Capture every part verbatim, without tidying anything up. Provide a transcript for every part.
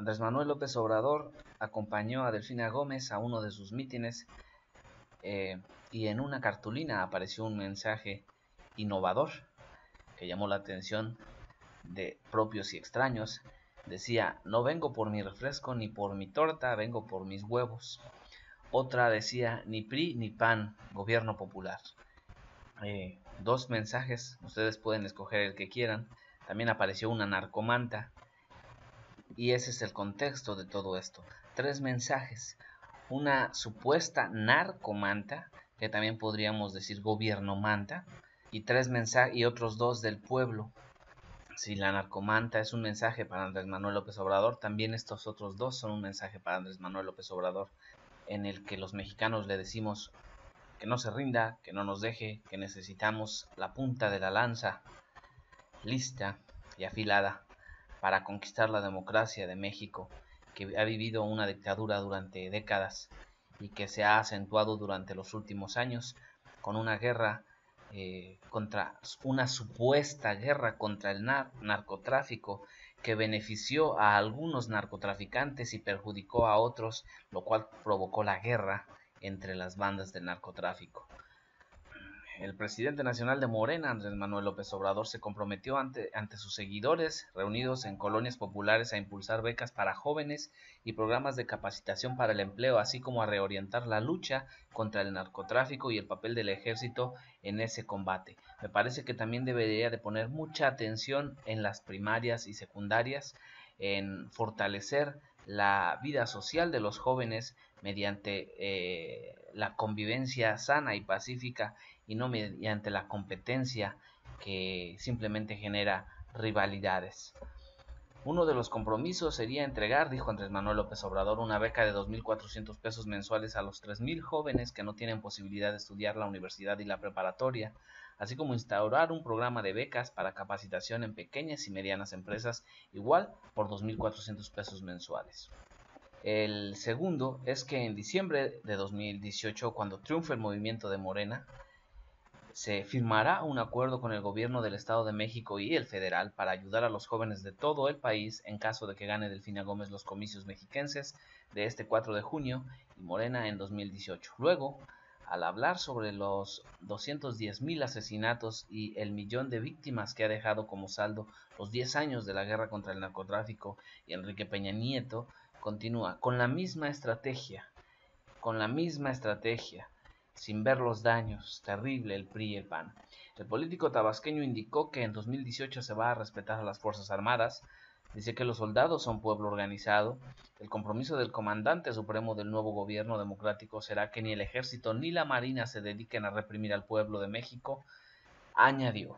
Andrés Manuel López Obrador acompañó a Delfina Gómez a uno de sus mítines eh, y en una cartulina apareció un mensaje innovador que llamó la atención de propios y extraños. Decía: no vengo por mi refresco ni por mi torta, vengo por mis huevos. Otra decía: ni P R I ni P A N, gobierno popular. Eh, dos mensajes, ustedes pueden escoger el que quieran. También apareció una narcomanta. Y ese es el contexto de todo esto. Tres mensajes. Una supuesta narcomanta, que también podríamos decir gobierno manta, y tres mensajes y otros dos del pueblo. Si la narcomanta es un mensaje para Andrés Manuel López Obrador, también estos otros dos son un mensaje para Andrés Manuel López Obrador, en el que los mexicanos le decimos que no se rinda, que no nos deje, que necesitamos la punta de la lanza lista y afilada para conquistar la democracia de México, que ha vivido una dictadura durante décadas y que se ha acentuado durante los últimos años con una guerra eh, contra una supuesta guerra contra el nar narcotráfico que benefició a algunos narcotraficantes y perjudicó a otros, lo cual provocó la guerra entre las bandas del narcotráfico. El presidente nacional de Morena, Andrés Manuel López Obrador, se comprometió ante, ante sus seguidores reunidos en colonias populares a impulsar becas para jóvenes y programas de capacitación para el empleo, así como a reorientar la lucha contra el narcotráfico y el papel del ejército en ese combate. Me parece que también debería de poner mucha atención en las primarias y secundarias, en fortalecer la vida social de los jóvenes mediante eh, la convivencia sana y pacífica y no mediante la competencia que simplemente genera rivalidades. Uno de los compromisos sería entregar, dijo Andrés Manuel López Obrador, una beca de dos mil cuatrocientos pesos mensuales a los tres mil jóvenes que no tienen posibilidad de estudiar la universidad y la preparatoria, así como instaurar un programa de becas para capacitación en pequeñas y medianas empresas, igual por dos mil cuatrocientos pesos mensuales. El segundo es que en diciembre de dos mil dieciocho, cuando triunfe el movimiento de Morena, se firmará un acuerdo con el gobierno del Estado de México y el federal para ayudar a los jóvenes de todo el país en caso de que gane Delfina Gómez los comicios mexiquenses de este cuatro de junio y Morena en dos mil dieciocho. Luego, al hablar sobre los doscientos diez mil asesinatos y el millón de víctimas que ha dejado como saldo los diez años de la guerra contra el narcotráfico, y Enrique Peña Nieto continúa con la misma estrategia, con la misma estrategia, sin ver los daños, terrible el P R I y el P A N. El político tabasqueño indicó que en dos mil dieciocho se va a respetar a las Fuerzas Armadas, dice que los soldados son pueblo organizado, el compromiso del comandante supremo del nuevo gobierno democrático será que ni el ejército ni la marina se dediquen a reprimir al pueblo de México, añadió.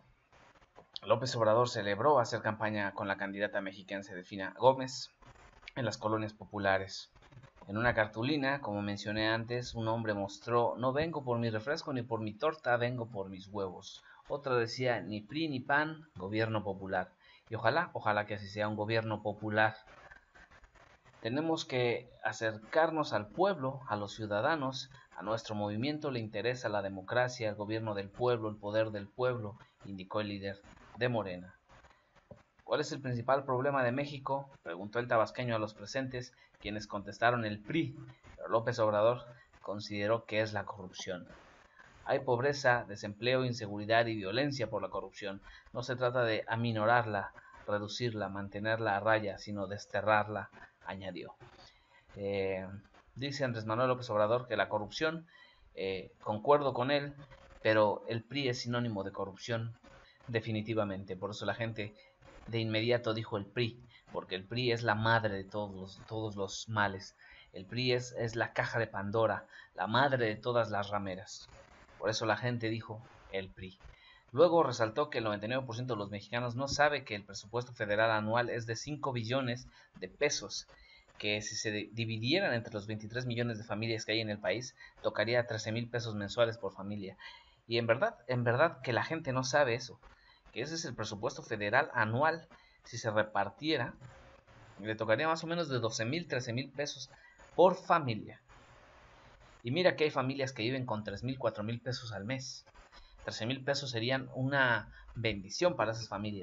López Obrador celebró hacer campaña con la candidata mexiquense Delfina Gómez en las colonias populares. En una cartulina, como mencioné antes, un hombre mostró: no vengo por mi refresco ni por mi torta, vengo por mis huevos. Otra decía: ni P R I ni P A N, gobierno popular. Y ojalá, ojalá que así sea, un gobierno popular. Tenemos que acercarnos al pueblo, a los ciudadanos. A nuestro movimiento le interesa la democracia, el gobierno del pueblo, el poder del pueblo, indicó el líder de Morena. ¿Cuál es el principal problema de México?, preguntó el tabasqueño a los presentes, quienes contestaron el P R I, pero López Obrador consideró que es la corrupción. Hay pobreza, desempleo, inseguridad y violencia por la corrupción. No se trata de aminorarla, reducirla, mantenerla a raya, sino desterrarla, añadió. Eh, dice Andrés Manuel López Obrador que la corrupción, eh, concuerdo con él, pero el P R I es sinónimo de corrupción, definitivamente. Por eso la gente de inmediato dijo el P R I, porque el P R I es la madre de todos los, todos los males. El P R I es, es la caja de Pandora, la madre de todas las rameras. Por eso la gente dijo el P R I. Luego resaltó que el noventa y nueve por ciento de los mexicanos no sabe que el presupuesto federal anual es de cinco billones de pesos, que si se dividieran entre los veintitrés millones de familias que hay en el país, tocaría trece mil pesos mensuales por familia. Y en verdad, en verdad que la gente no sabe eso, que ese es el presupuesto federal anual. Si se repartiera, le tocaría más o menos de doce mil, trece mil pesos por familia. Y mira que hay familias que viven con tres mil, cuatro mil pesos al mes. trece mil pesos serían una bendición para esas familias.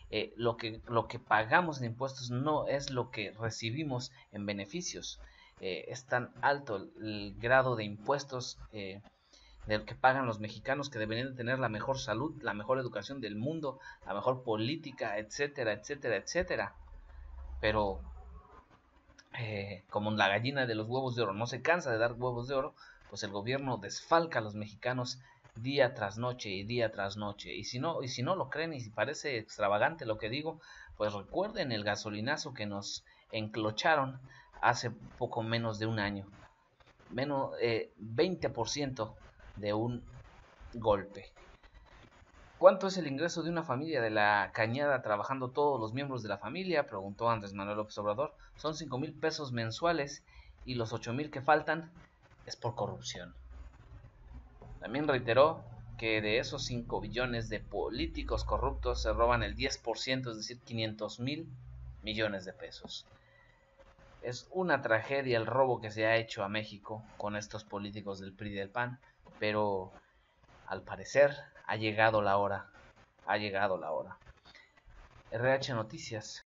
Eh, lo que, lo que pagamos en impuestos no es lo que recibimos en beneficios. Eh, es tan alto el, el grado de impuestos eh, del que pagan los mexicanos, que deberían de tener la mejor salud, la mejor educación del mundo, la mejor política, etcétera, etcétera, etcétera. Pero eh, como la gallina de los huevos de oro no se cansa de dar huevos de oro, pues el gobierno desfalca a los mexicanos día tras noche y día tras noche. Y si no, y si no lo creen y si parece extravagante lo que digo, pues recuerden el gasolinazo que nos enclocharon hace poco menos de un año. Menos eh, veinte por ciento de un golpe. ¿Cuánto es el ingreso de una familia de la Cañada trabajando todos los miembros de la familia?, preguntó Andrés Manuel López Obrador. Son cinco mil pesos mensuales y los ocho mil que faltan es por corrupción. También reiteró que de esos cinco billones de políticos corruptos se roban el diez por ciento, es decir, quinientos mil millones de pesos. Es una tragedia el robo que se ha hecho a México con estos políticos del P R I y del P A N, pero al parecer ha llegado la hora, ha llegado la hora. R H Noticias